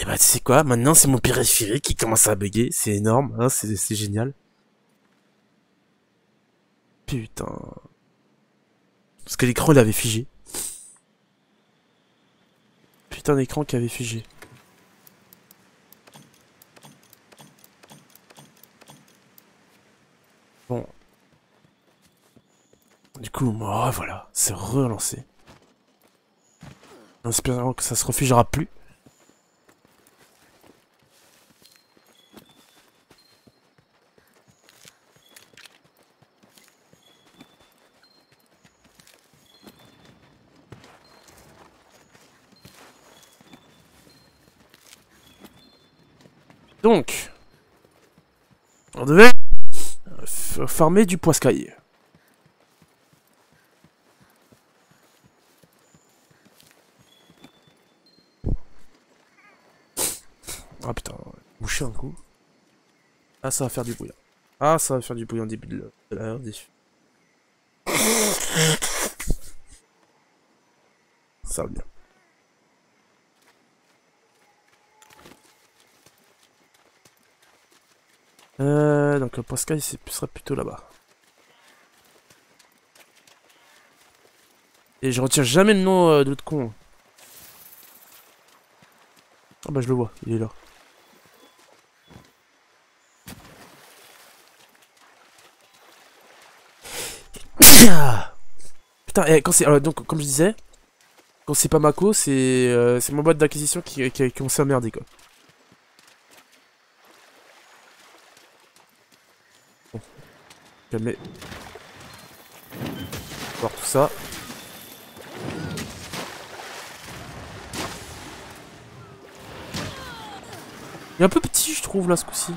bah tu sais quoi, maintenant c'est mon périphérique qui commence à bugger, c'est énorme, hein, c'est génial. Putain. Parce que l'écran il avait figé. Putain d'écran qui avait figé. Bon. Du coup, moi, voilà, c'est relancé. En espérant que ça se refugera plus. Donc, on devait farmer du poiscaille. Ah putain, boucher un coup. Ah, ça va faire du bouillon. Ah, ça va faire du bouillon au début de la diff. Ça va bien. Donc le poiscaille, serait plutôt là-bas. Et je retiens jamais le nom de l'autre con. Ah bah je le vois, il est là. Putain, quand c'est... donc, comme je disais, quand c'est pas Mako, c'est ma boîte d'acquisition qui a commencé à merder, quoi. Bon, calmez. Voir tout ça. Il est un peu petit, je trouve, là, ce coup-ci.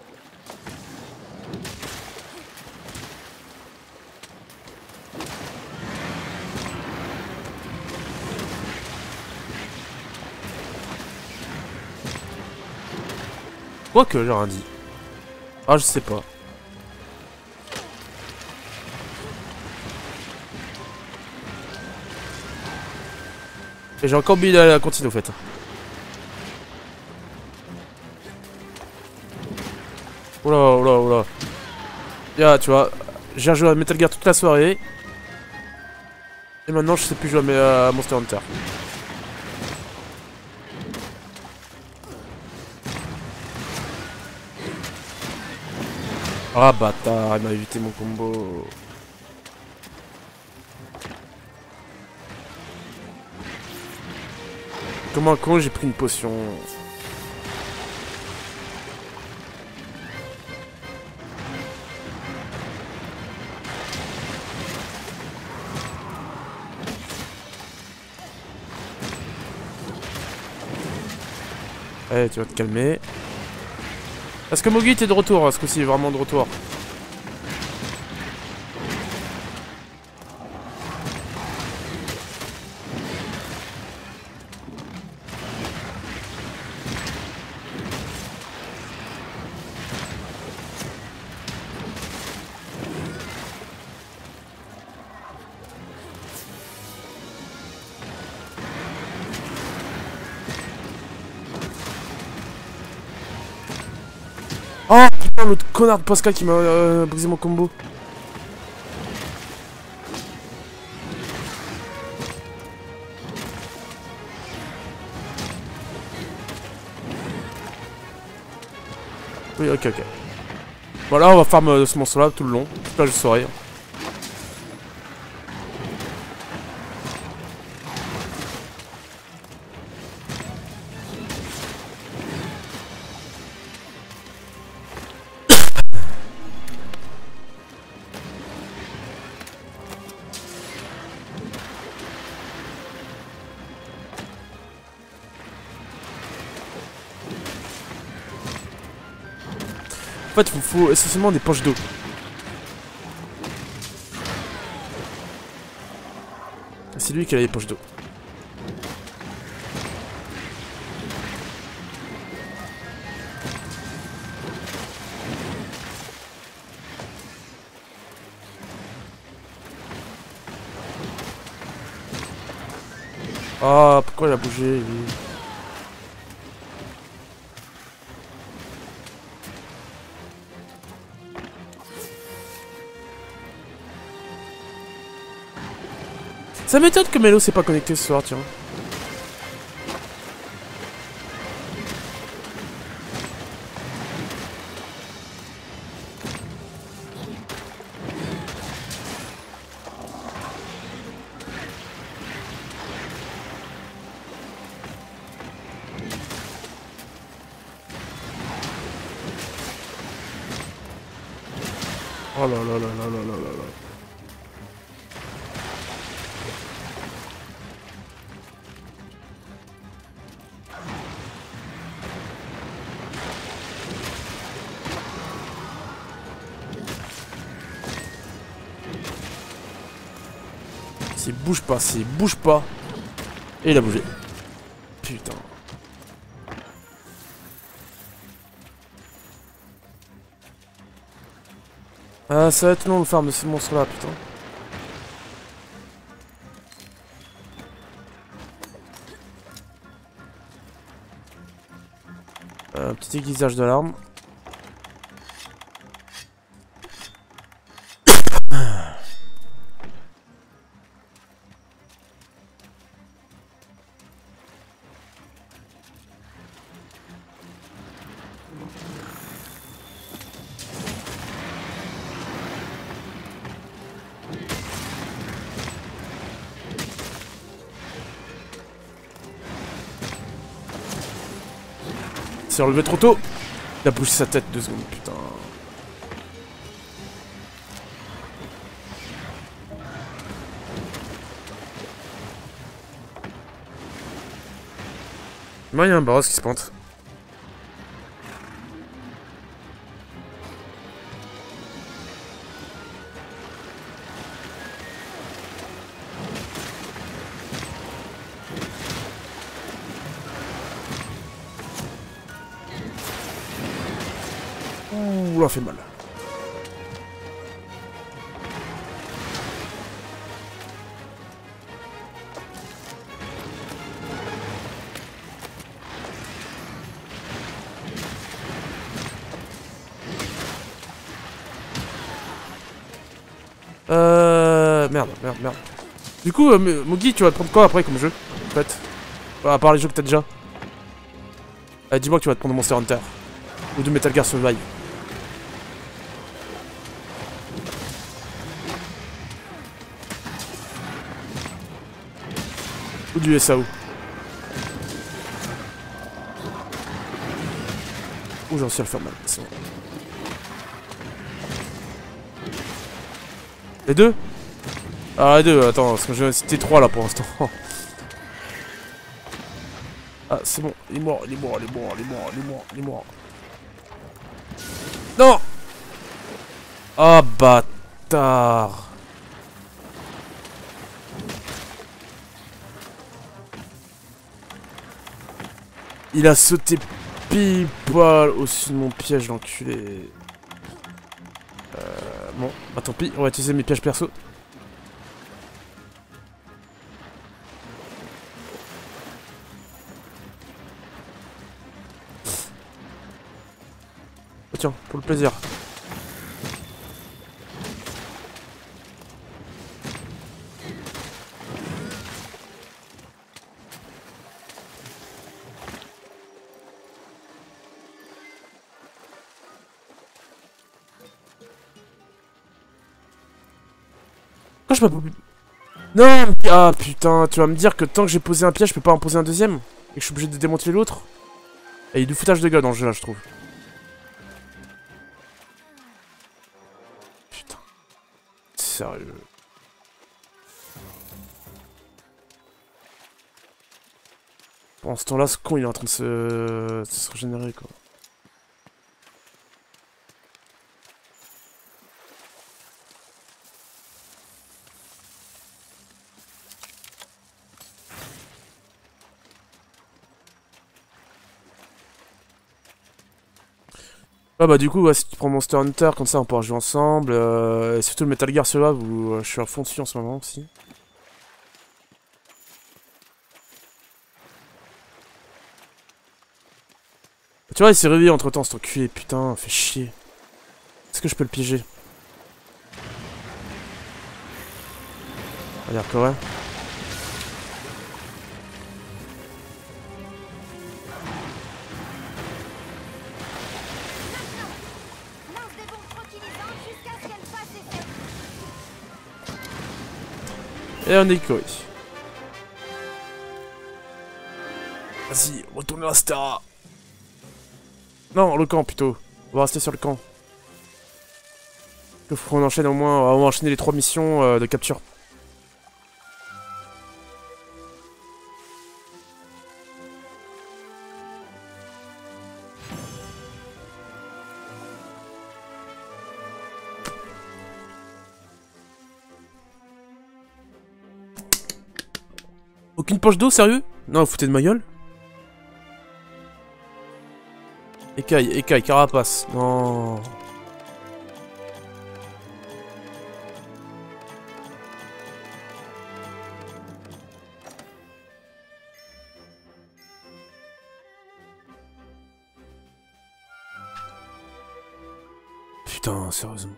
Quoique, j'ai rien dit. Ah, je sais pas. Et j'ai encore oublié la continue, au fait. Oula, oula, oula. Ya, tu vois, j'ai joué à Metal Gear toute la soirée. Et maintenant, je sais plus jouer à Monster Hunter. Ah, bâtard, il m'a évité mon combo. Comme un con, j'ai pris une potion. Allez, tu vas te calmer. Est-ce que Mogi t'es de retour? Est-ce que c'est vraiment de retour? Oh putain, l'autre connard de Pascal qui m'a brisé mon combo. Oui, ok, ok. Voilà, on va farm ce monstre là tout le long. Toute la soirée. En fait, il faut essentiellement des poches d'eau. C'est lui qui a les poches d'eau. Ah, pourquoi il a bougé lui? Ça m'étonne que Melo s'est pas connecté ce soir, tiens. Oh là là là là là là là là. S'il bouge pas, s'il bouge pas. Et il a bougé. Putain. Ah, ça va être long le farm de ces monstres là, putain. Petit aiguisage de l'arme. Il s'est relevé trop tôt. Il a bougé sa tête 2 secondes, putain. Moi, il y a un Barros qui se pente. Ouh, ça fait mal. Merde. Du coup, Mugi, tu vas te prendre quoi après comme jeu, en fait? À part les jeux que t'as déjà. Dis-moi que tu vas te prendre Monster Hunter. Ou de Metal Gear Survive. Ou du SAO. Ou j'en suis à le faire mal. Les deux? Ah, les deux, attends, parce que je vais citer 3 là pour l'instant. Ah, c'est bon, il est mort. Non! Ah, bâtard! Il a sauté pile poil au-dessus de mon piège, l'enculé. Bon, bah tant pis, on va utiliser mes pièges perso. Oh, tiens, pour le plaisir. Pourquoi je peux pas... Non! Ah putain, tu vas me dire que tant que j'ai posé un piège, je peux pas en poser un deuxième? Et que je suis obligé de démonter l'autre? Et il y a du foutage de gueule dans le jeu là, je trouve. Putain. Sérieux. Pendant ce temps-là, ce con il est en train de se régénérer quoi. Ah bah du coup, ouais, si tu prends Monster Hunter, comme ça on pourra jouer ensemble. Et surtout le Metal Gear Survive où je suis à fond dessus en ce moment aussi. Tu vois, il s'est réveillé entre temps cet enculé, putain, fait chier. Est-ce que je peux le piéger? On va dire que ouais. Et on est écurie. Vas-y, retourne à la Stara. Non, le camp plutôt. On va rester sur le camp. Il faut qu'on enchaîne au moins, on va enchaîner les 3 missions de capture. Aucune poche d'eau, sérieux? Non, vous foutez de ma gueule? Écaille, carapace. Non. Putain, sérieusement.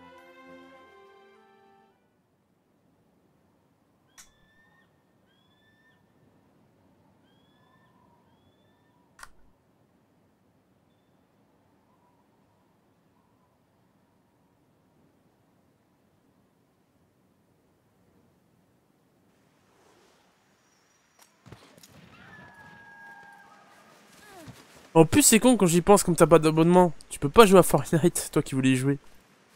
En plus, c'est con quand j'y pense, comme t'as pas d'abonnement. Tu peux pas jouer à Fortnite, toi qui voulais y jouer.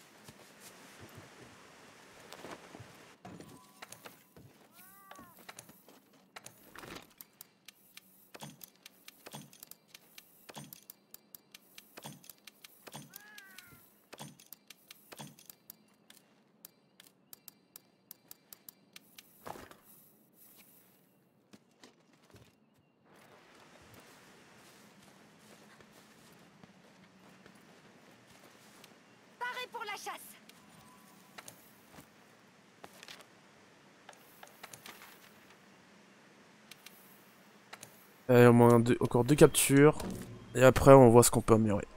Parez pour la chasse. Au moins encore 2 captures. Et après, on voit ce qu'on peut améliorer.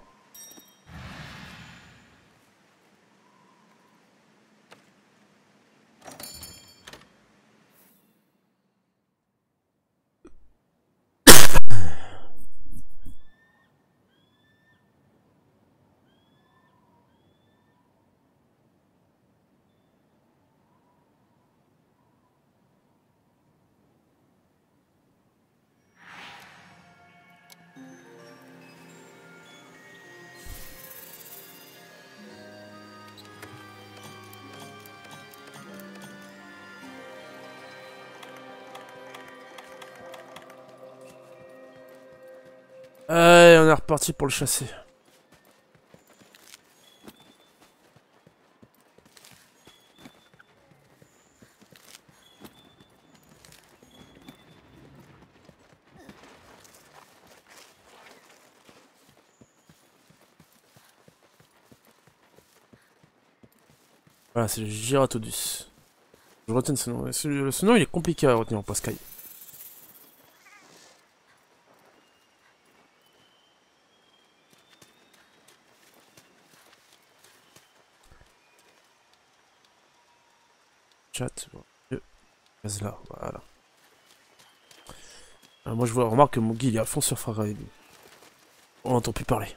Allez, on est reparti pour le chasser. Voilà, c'est le Giratodus. Je retiens ce nom. Ce nom, il est compliqué à retenir en Pascal. Chat, vas là, voilà. Moi je vois, remarque que mon guide il est à fond sur Far Cry. On n'entend plus parler.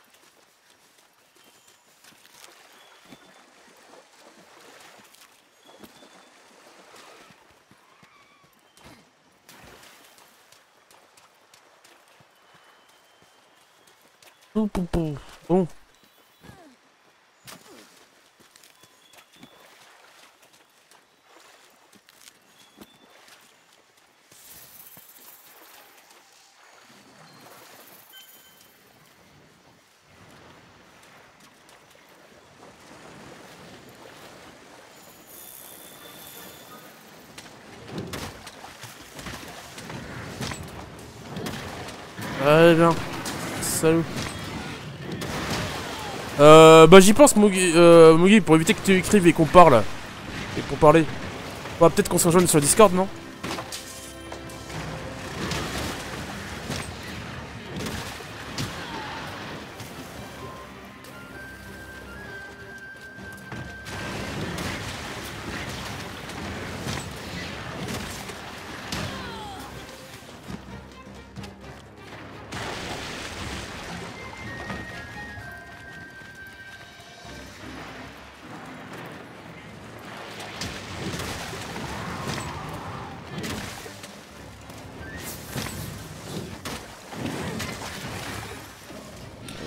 Bon. Allez bien. Salut. Bah j'y pense Mugi, pour éviter que tu écrives et qu'on parle. Et pour parler. Bah peut-être qu'on se rejoigne sur le Discord, non?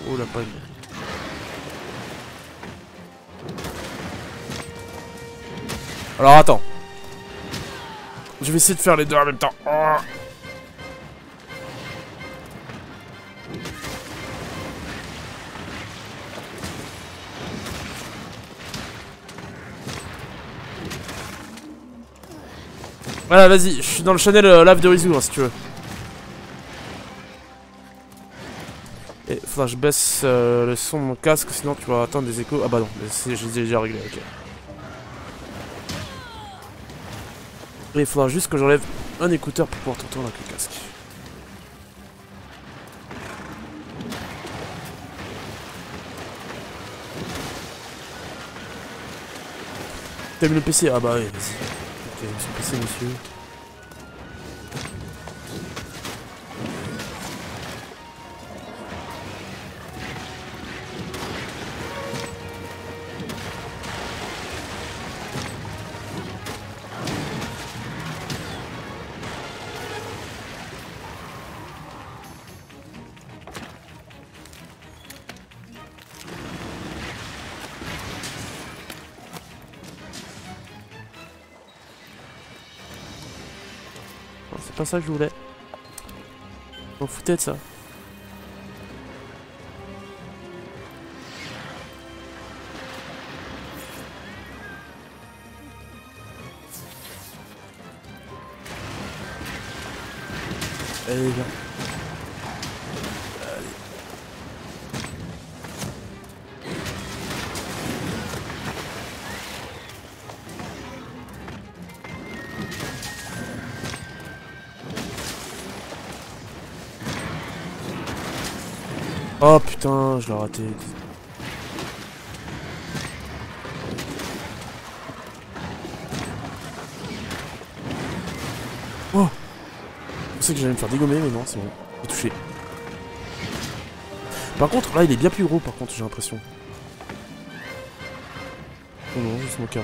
Oh la panne. Alors attends. Je vais essayer de faire les deux en même temps. Oh. Voilà, vas-y, je suis dans le channel Lave de Rizu, hein, si tu veux. Et faudra que je baisse le son de mon casque, sinon tu vas attendre des échos. Ah bah non, j'ai déjà réglé, ok. Et il faudra juste que j'enlève un écouteur pour pouvoir t'entendre avec le casque. T'aimes le PC? Ah bah oui, vas-y. Ok, monsieur PC, monsieur. C'est pas ça que je voulais. Je m'en foutais de ça. Allez, viens. Oh putain, je l'ai raté. Oh, je pensais que j'allais me faire dégommer, mais non, c'est bon. J'ai touché. Par contre, là, il est bien plus gros, par contre, j'ai l'impression. Oh non, juste mon carré.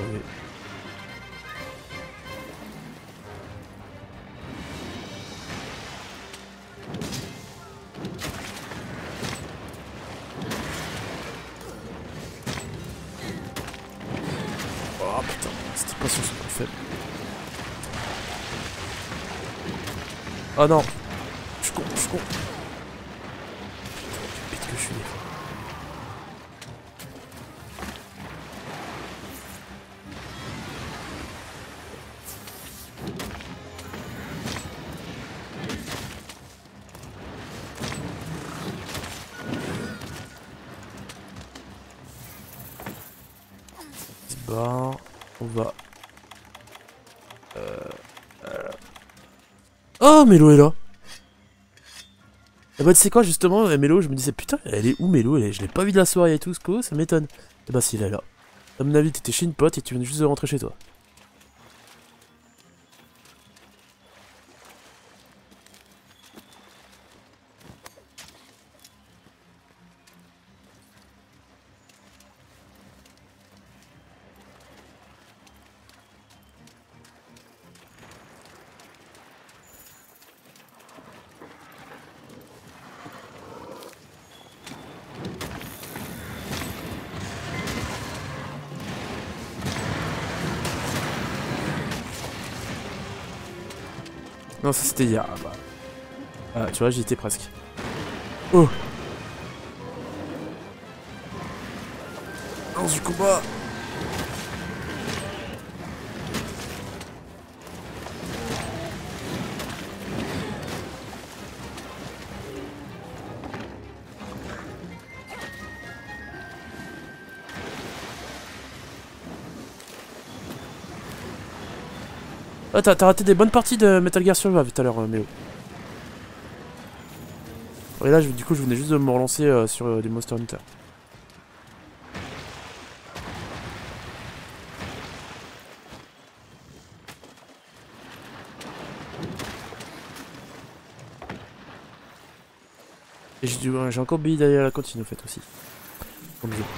Oh putain, c'était pas sur ce point faible. Oh non, je suis con, je suis con. Putain, quel bête que je suis. Bah, on va. Oh, Mélo est là. Et bah, tu sais quoi, justement, Mélo, je me disais, putain, elle est où Mélo? Je l'ai pas vu de la soirée et tout, ce coup, ça m'étonne. Et bah, si, elle est là. À mon avis, t'étais chez une pote et tu viens juste de rentrer chez toi. Non, ça c'était hier. Ah, bah. Ah, tu vois, j'y étais presque. Oh! Lance du combat! Ah, t'as raté des bonnes parties de Metal Gear Survive tout à l'heure, Méo. Et là, du coup, je venais juste de me relancer sur des Monster Hunter. Et j'ai encore oublié d'aller à la cantine, au fait, aussi. Comme je.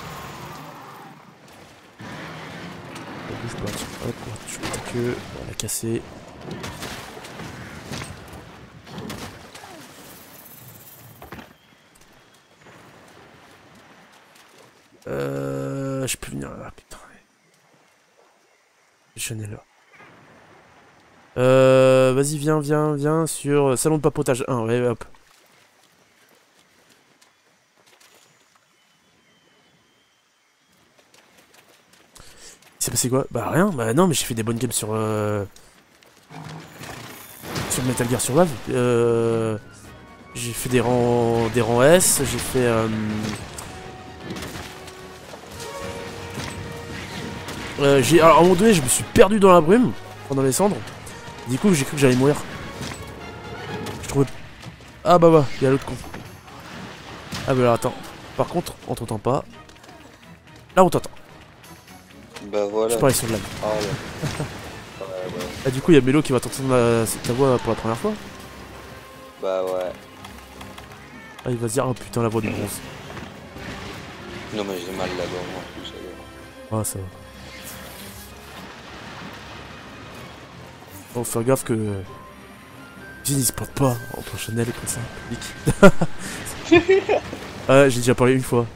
Bouge pas, hop, je peux que on va la casser. Je peux venir là, putain. Je n'ai là. Vas-y, viens sur salon de papotage 1, ouais, hop. Il s'est passé quoi? Bah rien, bah non, mais j'ai fait des bonnes games sur Metal Gear Survive. J'ai fait des rangs S, j'ai fait alors à un moment donné, je me suis perdu dans la brume pendant les cendres. Du coup, j'ai cru que j'allais mourir. Je trouvais. Ah bah il y a l'autre con. Ah bah alors attends. Par contre, on t'entend pas. Là, on t'entend. Bah voilà. Je parlais sur le live. Ah ouais. Ouais. Ah, du coup, il y a Mélo qui va t'entendre ta voix pour la première fois. Bah ouais. Ah, il va se dire, oh putain, la voix du bronze. Non mais j'ai mal là-bas, moi, tout ça. Ah, ça va. Faut faire gaffe que. Jin il se porte pas entre Chanel comme ça, public. Ouais, j'ai déjà parlé une fois.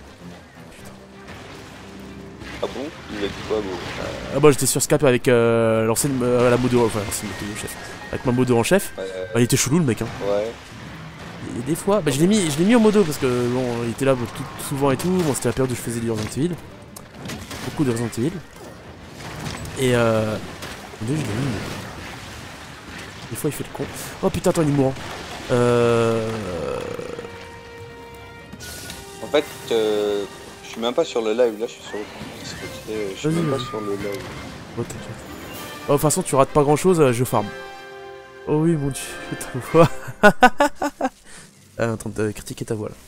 Ah bon? Il a dit quoi, beau? Ah, moi j'étais sur Skype avec l'ancienne. La modo. Enfin, l'ancienne modo chef. Avec ma modo en chef. Bah, il était chelou le mec, hein. Ouais. Et des fois, bah, je l'ai mis en modo parce que bon, il était là tout souvent et tout. Bon, c'était la période où je faisais du Resident Evil. Beaucoup de Resident Evil. Et je l'ai mis. Des fois il fait le con. Oh putain, attends, il est mourant. En fait, je suis même pas sur le live, là je suis sur le... Je suis même pas sur le live. Oh, t'inquiète. Oh, de toute façon, tu rates pas grand chose, je farm. Oh oui, mon dieu, ta voix. Elle est en train de critiquer ta voix là.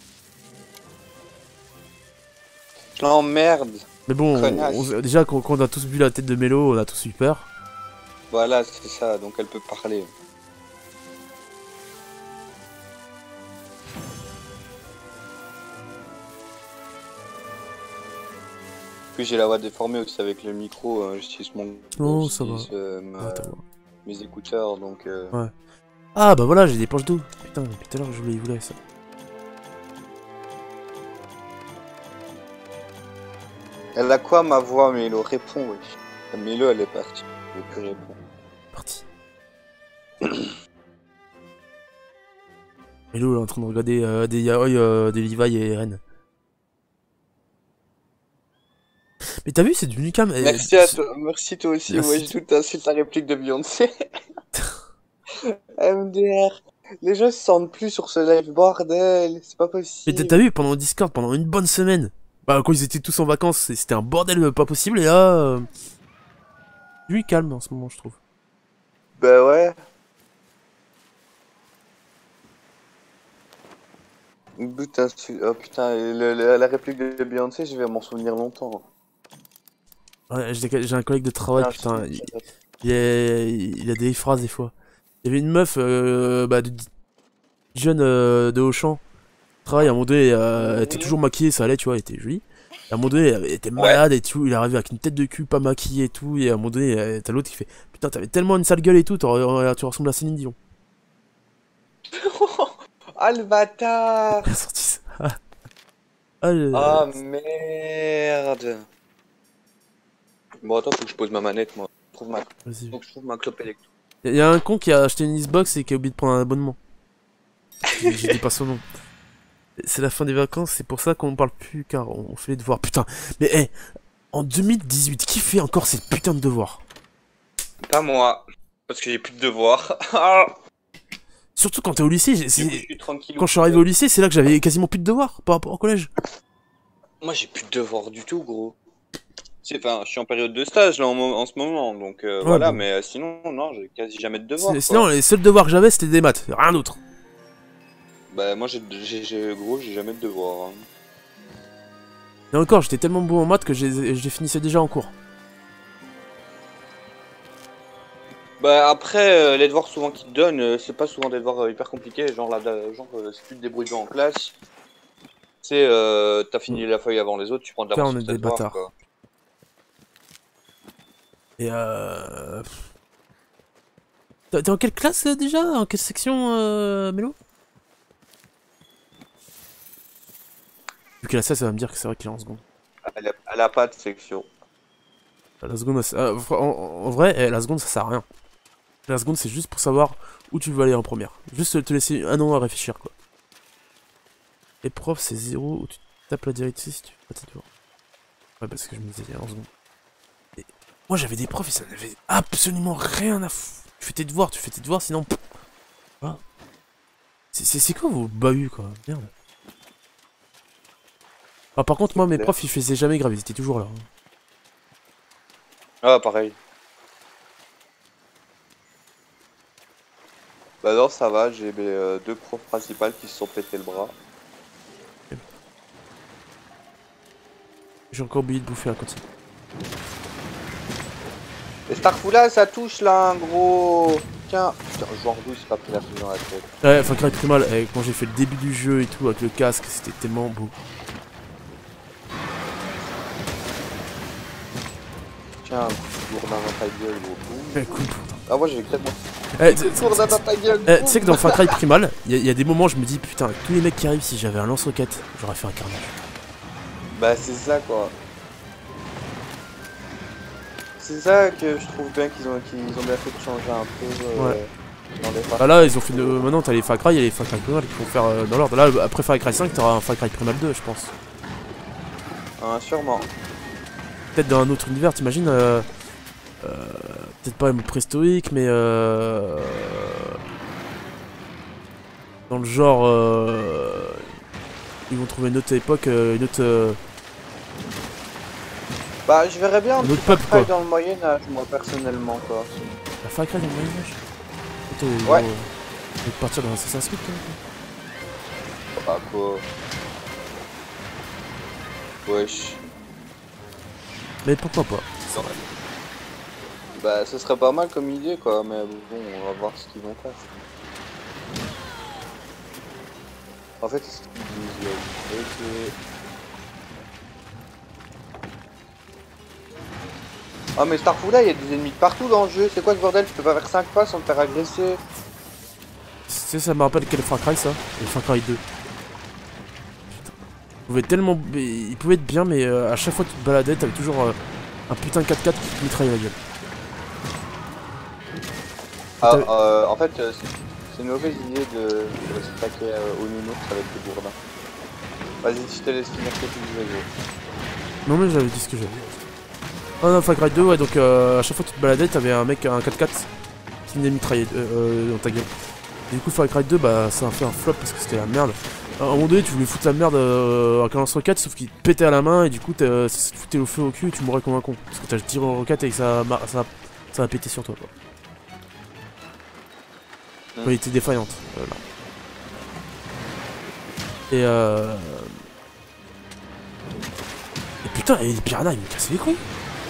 Oh merde. Mais bon, déjà, quand on a tous vu la tête de Mélo, on a tous eu peur. Voilà, c'est ça, donc elle peut parler. Puis j'ai la voix déformée aussi avec le micro, j'utilise mon... Oh, ça va. Mes écouteurs, donc... Ouais. Ah bah voilà, j'ai des poches d'eau. Putain, depuis tout à l'heure, je voulais ça. Elle a quoi ma voix, Mélo? Réponds, wesh. Mélo, elle est partie. Je vais plus répondre. Parti. Mélo, elle est en train de regarder des yaoi, des Levi et Ren. Mais t'as vu, c'est du Unicam. Merci à toi, merci toi aussi, ouais, je doute ainsi ta réplique de Beyoncé. MDR, les gens se sentent plus sur ce live, bordel, c'est pas possible. Mais t'as vu, pendant Discord, pendant une bonne semaine, bah quand ils étaient tous en vacances, c'était un bordel pas possible, et là... lui calme en ce moment, je trouve. Bah ouais. Putain, oh putain, la réplique de Beyoncé, je vais m'en souvenir longtemps. Ouais, j'ai un collègue de travail, putain, il a des phrases des fois. Il y avait une meuf, jeune de Auchan, travaille à un moment donné, elle était toujours maquillée, ça allait, tu vois, elle était jolie. Et à un moment donné, elle était malade et tout, il est arrivé avec une tête de cul pas maquillée et tout, et à un moment donné, t'as l'autre qui fait putain, t'avais tellement une sale gueule et tout, tu ressembles à Céline Dion. Ah le bâtard. Elle a sorti ça. Ah merde. Bon attends, faut que je pose ma manette moi. Faut que je trouve ma clope électrique. Y'a un con qui a acheté une Xbox et qui a oublié de prendre un abonnement. J'ai dit pas son nom. C'est la fin des vacances, c'est pour ça qu'on parle plus car on fait les devoirs. Putain, mais hé, en 2018, qui fait encore ces putains de devoirs? Pas moi, parce que j'ai plus de devoirs. Surtout quand t'es au lycée, quand je suis arrivé au au lycée, c'est là que j'avais quasiment plus de devoirs par rapport au collège. Moi j'ai plus de devoirs du tout, gros. Enfin, je suis en période de stage là en ce moment, donc voilà, bon. Mais sinon, non, j'ai quasi jamais de devoirs. Sinon, les seuls devoirs que j'avais, c'était des maths, rien d'autre. Bah, moi, gros, j'ai jamais de devoirs. Hein. Et encore, j'étais tellement bon en maths que je les finissais déjà en cours. Bah, après, les devoirs souvent qu'ils te donnent, c'est pas souvent des devoirs hyper compliqués, genre, si tu te débrouilles bien en classe, tu sais, t'as fini la feuille avant les autres, tu prends de l'avance sur tes devoirs, quoi. Et t'es en quelle classe déjà? En quelle section, Mélo? Vu qu'il a ça va me dire que c'est vrai qu'il est en seconde. Elle a pas de section. La seconde, en vrai, la seconde ça sert à rien. La seconde c'est juste pour savoir où tu veux aller en première. Juste te laisser un an à réfléchir quoi. Épreuve c'est 0 où tu tapes la directrice si tu fais pas tes tours. Ouais parce que je me disais en seconde. Et moi j'avais des profs et ça n'avait absolument rien à foutre. Tu fais tes devoirs sinon... Voilà. C'est quoi vos bahuts quoi, merde. Ah par contre moi mes profs ils faisaient jamais grave, ils étaient toujours là. Ah pareil. Bah non ça va, j'ai mes deux profs principales qui se sont pété le bras. J'ai encore oublié de bouffer à côté. Et Starfoula ça touche là un gros... Tiens, genre d'où c'est pas pris la prise dans la tête. Ouais, Far Cry Primal, quand j'ai fait le début du jeu et tout avec le casque, c'était tellement beau. Tiens, un petit gourdin dans ta gueule, gros coup. Coupe. Ah, moi j'ai tellement. Gourdin dans ta gueule. Tu sais que dans Far Cry Primal, il y a des moments où je me dis putain, tous les mecs qui arrivent, si j'avais un lance-roquette, j'aurais fait un carnage. Bah, c'est ça quoi. C'est ça que je trouve bien qu'ils ont bien fait de changer un peu ouais. dans les Far Cry. Bah là, ils ont fait maintenant t'as les Far Cry et les Far Cry Primal qui vont faire dans l'ordre. Là, après Far Cry 5, t'auras un Far Cry Primal 2, je pense. Ah, sûrement. Peut-être dans un autre univers, t'imagines peut-être pas préhistorique, mais dans le genre ils vont trouver une autre époque, une autre bah je verrais bien un autre Far peuple Cry quoi. dans le Moyen-Âge, moi personnellement quoi. La Far Cry dans le Moyen-Âge. Ouais. Tu veux partir dans Assassin's Creed toi. Bah quoi. Wesh. Mais pourquoi pas. Bah ce serait pas mal comme idée quoi, mais bon on va voir ce qu'ils vont faire. En fait c'est ce qu'ils disent là. Ok. Ah mais Starfoula il y a des ennemis de partout dans le jeu, c'est quoi ce bordel? Tu peux pas faire 5 pas sans te faire agresser. Tu sais ça me rappelle quel Far Cry ça? Le Far Cry 2. Putain. Il pouvait être bien mais à chaque fois que tu te baladais t'avais toujours un putain de 4x4 qui te mitraillait la gueule. Ah en fait c'est une mauvaise idée de s'attaquer au nounours avec des gourdins. Vas-y je te laisse finir ce que tu disais. Non mais j'avais dit ce que j'avais. Ah non, Far Cry 2, ouais, donc à chaque fois que tu te baladais, t'avais un mec, un 4x4 qui venait mitrailler dans ta gueule. Et du coup, Far Cry 2, bah ça a fait un flop parce que c'était la merde. À un moment donné, tu voulais foutre la merde avec un lance-roquette, sauf qu'il te pétait à la main et du coup, ça te foutait le feu au cul et tu mourrais comme un con. Parce que t'as tiré en roquette et que ça a pété sur toi, quoi. Ouais, il était défaillante. Voilà. Et putain, et les piranhas, ils me cassaient les couilles.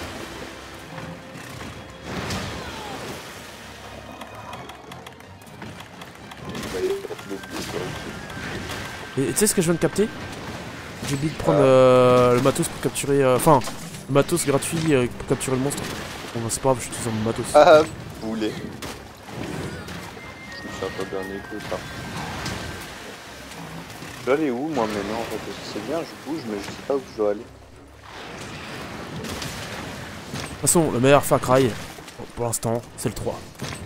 Et tu sais ce que je viens de capter? J'ai oublié de prendre le matos pour capturer... Enfin, le matos gratuit pour capturer le monstre. Bon bah c'est pas grave, je suis dans mon matos. Ah, boulet. Je me suis un peu bien écouté ça. Je dois aller où moi maintenant en fait? C'est bien, je bouge mais je sais pas où je dois aller. De toute façon, le meilleur Far Cry, pour l'instant, c'est le 3.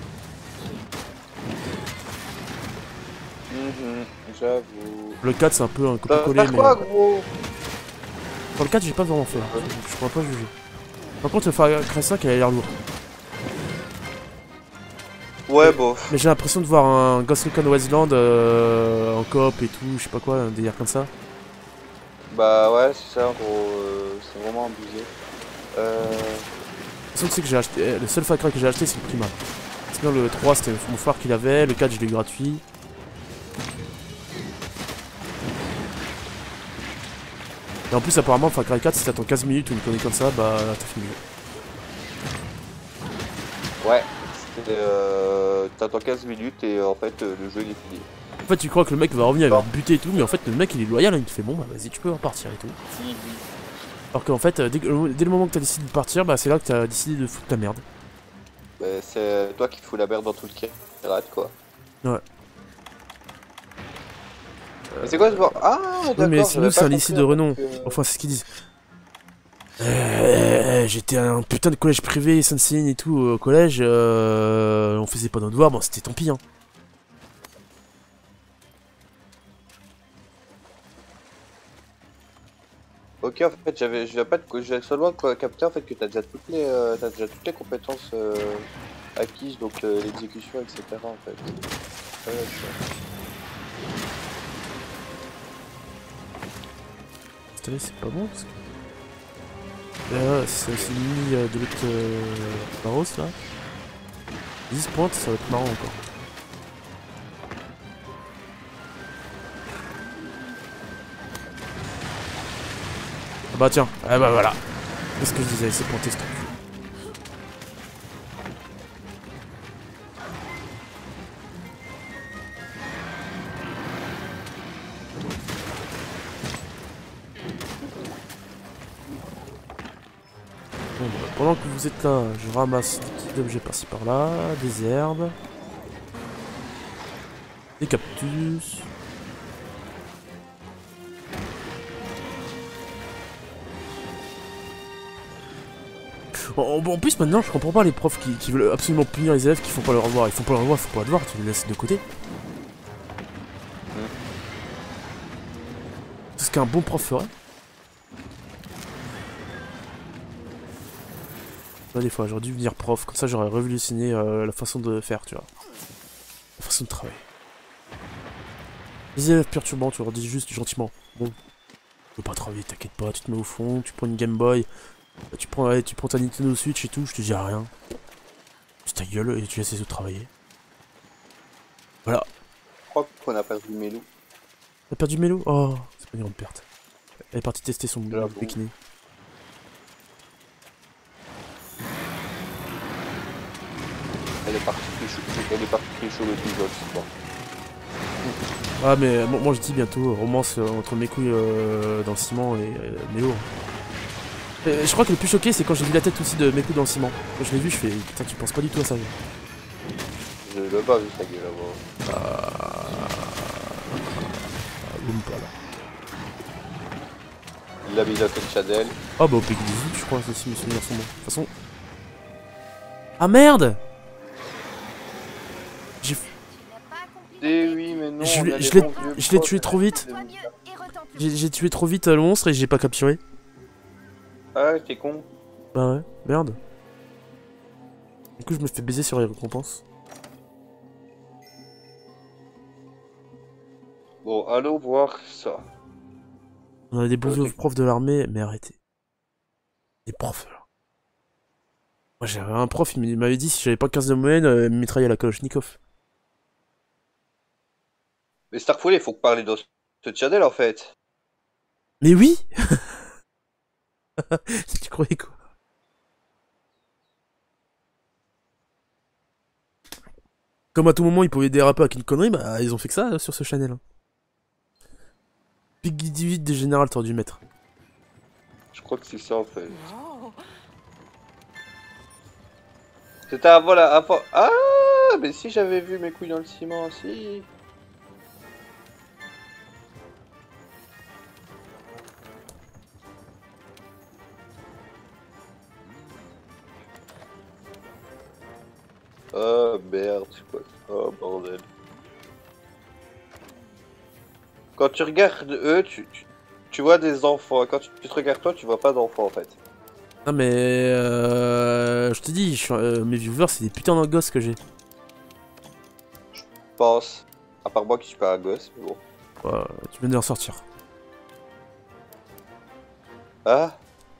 J'avoue. Le 4 c'est un peu un copier-coller mais... quoi gros? Pour le 4 j'ai pas vraiment fait, donc je pourrais pas juger. Par contre le Far Cry 5 il a l'air lourd. Ouais bof. Mais j'ai l'impression de voir un Ghost Recon Westland en coop et tout, je sais pas quoi, un délire comme ça. Bah ouais c'est ça gros, c'est vraiment abusé. De toute façon tu sais que j'ai acheté, le seul Far Cry que j'ai acheté c'est le Primal. Sinon le 3 c'était mon frère qui l'avait, le 4 je l'ai eu gratuit. Et en plus apparemment Far Cry 4 si t'attends 15 minutes ou une connerie comme ça, bah t'as fini. Ouais, t'attends 15 minutes et en fait le jeu il est fini. En fait tu crois que le mec va revenir, il va te buter et tout, mais en fait le mec il est loyal, il te fait bon bah vas-y tu peux repartir et tout. Alors qu'en fait dès le moment que t'as décidé de partir, bah c'est là que t'as décidé de foutre ta merde. Bah, c'est toi qui te fous la merde dans tout le pirate quoi. Ouais. Mais c'est quoi ce bord? Ah d'accord. Oui, mais sinon c'est un lycée de renom. Que... Enfin c'est ce qu'ils disent. J'étais un putain de collège privé, Sainte-Céline et tout, au collège, on faisait pas nos devoirs, bon c'était tant pis hein. Ok, en fait, j'ai seulement capté en fait que t'as déjà toutes les compétences acquises, donc l'exécution, etc. en fait. Ouais, Cette année c'est pas bon parce que... Là, c'est mis de l'autre Baros là. 10 pointes, ça va être marrant encore. Ah bah tiens, ah bah voilà. Qu'est-ce que je disais, c'est pointé ce truc. Bon, bah, pendant que vous êtes là, je ramasse des petits objets par-ci par-là, des herbes, des cactus. En plus maintenant je comprends pas les profs qui veulent absolument punir les élèves qui font pas leur devoir. Ils font pas leur devoir, ils font pas leur devoir, tu les laisses de côté. C'est ce qu'un bon prof ferait. Là, des fois j'aurais dû venir prof, comme ça j'aurais révolutionné la façon de faire, tu vois. La façon de travailler. Les élèves perturbants, tu leur dis juste gentiment. Bon, tu veux pas travailler, t'inquiète pas, tu te mets au fond, tu prends une Game Boy, tu prends ta Nintendo Switch et tout, je te dis rien. C'est ta gueule et tu laisses les autres travailler. Voilà. Je crois qu'on a perdu Melou. T'as perdu Mélo? Oh, c'est pas une grande perte. Elle est partie tester son bikini. Elle est partie chaud le tout je crois. Ah mais moi je dis bientôt romance entre mes couilles dans le ciment et Mélo. Je crois que le plus choqué c'est quand j'ai vu la tête aussi de mes couilles dans le ciment. Quand je l'ai vu je fais putain tu penses pas du tout à ça. Je l'ai pas vu sa gueule avant. Boum pas là. Il a mis la tête Chadel. Ah bah au Peggy 18 je crois aussi mes souvenirs sont bons. De toute façon. Ah merde! Oui mais non. Je l'ai tué trop vite. J'ai tué trop vite le monstre et j'ai pas capturé. Ah t'es con. Bah ouais, merde. Du coup je me fais baiser sur les récompenses. Bon allons voir ça. On a des bons profs de l'armée, mais arrêtez. Des profs là. Moi j'avais un prof, il m'avait dit si j'avais pas 15 de moyenne, il me mitraillait à la Kalachnikov. Mais Starfall, il faut parler de Chadel en fait. Mais oui. Tu croyais quoi? Comme à tout moment ils pouvaient déraper avec une connerie, bah ils ont fait que ça sur ce channel. Piggy 18 des générales t'aurais dû mettre. Je crois que c'est ça en fait. C'était avant la... Ah mais si j'avais vu mes couilles dans le ciment aussi. Oh merde, c'est quoi? Oh bordel. Quand tu regardes eux, tu vois des enfants. Quand tu te regardes toi, tu vois pas d'enfants en fait. Non mais je te dis, mes viewers c'est des putains de gosses que j'ai. Je pense. À part moi qui suis pas un gosse, mais bon. Tu viens d'en sortir. Ah?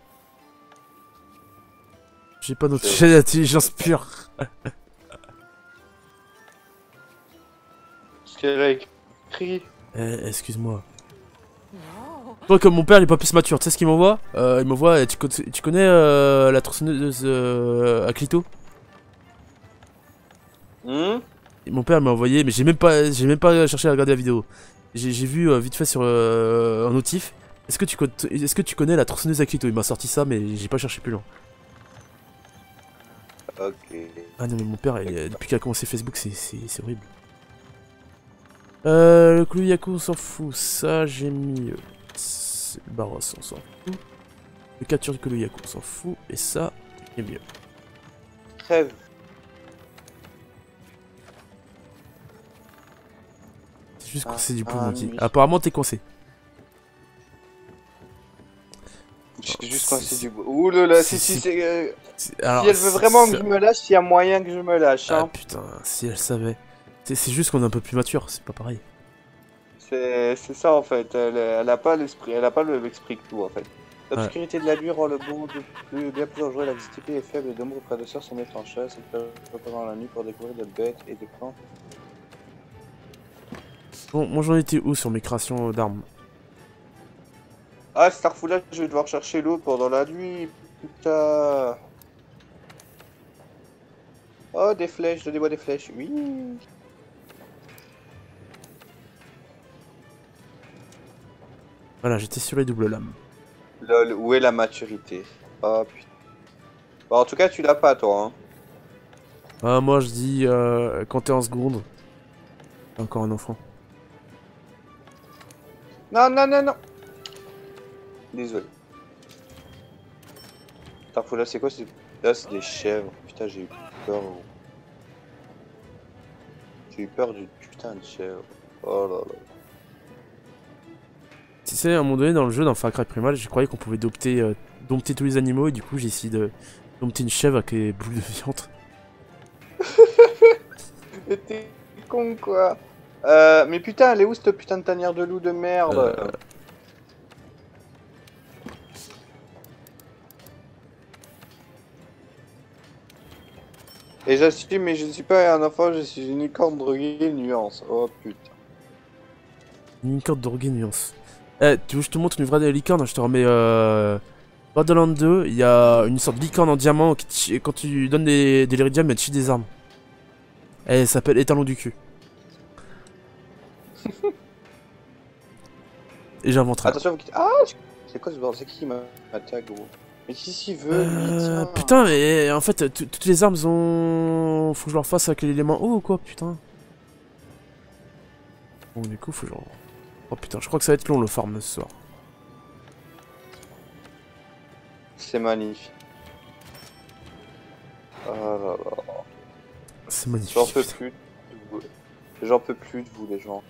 J'ai pas d'autre chaîne d'intelligence pure. Ce qu'elle a écrit. Excuse-moi. Toi comme mon père il est pas plus mature, tu sais ce qu'il m'envoie? Il m'envoie, tu connais la tronçonneuse à Clito? Mon père m'a envoyé, mais j'ai même pas cherché à regarder la vidéo. J'ai vu vite fait sur un notif. Est-ce que tu connais la tronçonneuse à Clito? Il m'a sorti ça, mais j'ai pas cherché plus loin. Ok. Ah non mais mon père, depuis qu'il a commencé Facebook, c'est horrible. Le Clouillaco on s'en fout, ça j'ai mis... Barros on s'en fout. Le capture que le Yaku, on s'en fout. Et ça, c'est mieux. Crève. C'est juste coincé du poumon. Apparemment, t'es coincé. Je suis juste coincé du bout. Ouh là là, si elle veut vraiment que je me lâche, il y a moyen que je me lâche. Ah putain, si elle savait. C'est juste qu'on est un peu plus mature, c'est pas pareil. C'est ça en fait, elle a pas l'esprit, elle a pas l'esprit que tout en fait. L'obscurité de la nuit rend le monde bien plus dangereux, la visibilité est faible et de nombreux prédateurs se mettent en chasse et peuvent pendant la nuit pour découvrir des bêtes et des plantes. Bon, moi j'en étais où sur mes créations d'armes? Ah, Starfou là, je vais devoir chercher l'eau pendant la nuit, putain. Oh, des flèches, donnez-moi des flèches, oui. Voilà, j'étais sur les doubles lames. Lol, où est la maturité? Oh putain. Bon, en tout cas, tu l'as pas toi, hein. Ah, moi je dis quand t'es en seconde. Encore un enfant. Non, non, non, non. Désolé. Starfou là, c'est quoi? Là, c'est des chèvres. Putain, j'ai eu peur. J'ai eu peur d'une putain de chèvre. Oh là là. Tu sais, à un moment donné dans le jeu, dans Far Cry Primal, je croyais qu'on pouvait dompter tous les animaux et du coup j'ai essayé de dompter une chèvre avec les boules de viande. Mais t'es con quoi. Mais putain, elle est où cette putain de tanière de loup de merde? Et j'assume, mais je ne suis pas un enfant, je suis une licorne droguée nuance. Oh putain. Une licorne droguée nuance. Eh, tu veux que je te montre une vraie licorne? Je te remets Borderlands 2, il y a une sorte de licorne en diamant qui quand tu donnes des l'iridium, elle te chie des armes. Elle s'appelle étalon du cul. Et j'inventerai. Attention, ah, c'est quoi ce bordel? C'est qui m'attaque gros? Mais qui veut lui, putain, mais en fait, toutes les armes ont... Faut que je leur fasse avec l'élément haut ou quoi, putain? Bon, du coup, faut genre... Oh putain, je crois que ça va être long le farm ce soir. C'est magnifique. Oh là là. C'est magnifique. J'en peux plus de vous. J'en peux plus de vous, les gens.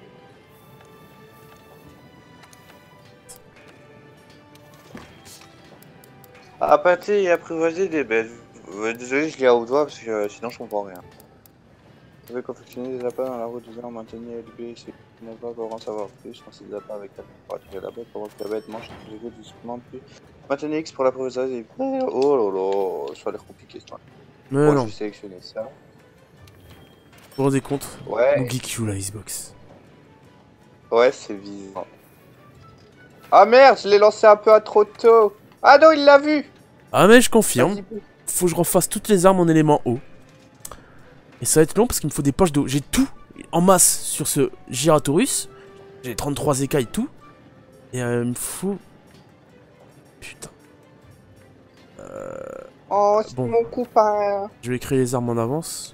Appâter et apprivoiser des bêtes. Désolé, je lis à haute voix parce que sinon je comprends rien. Vous pouvez confectionner des appâts dans la route en maintenir élevé, c'est ne pas pour en savoir plus. Lancez des appâts avec la température de la bête pour que la bête mange les gouttes doucement plus. Maintenez X pour l'apprivoisage et... Oh là là, ça a l'air compliqué ce truc. Mais Moi non. je vais sélectionner ça. Vous vous rendez compte? Ouais. Boogie qui joue la Xbox. Ouais, c'est visant. Ah merde, je l'ai lancé un peu à trop tôt. Ah non, il l'a vu. Ah mais je confirme. Faut que je refasse toutes les armes en élément haut. Et ça va être long parce qu'il me faut des poches d'eau. J'ai tout en masse sur ce Giratorus. J'ai 33 écailles, tout. Et il me faut... Putain. Oh, c'est bon. mon copain. Je vais créer les armes en avance.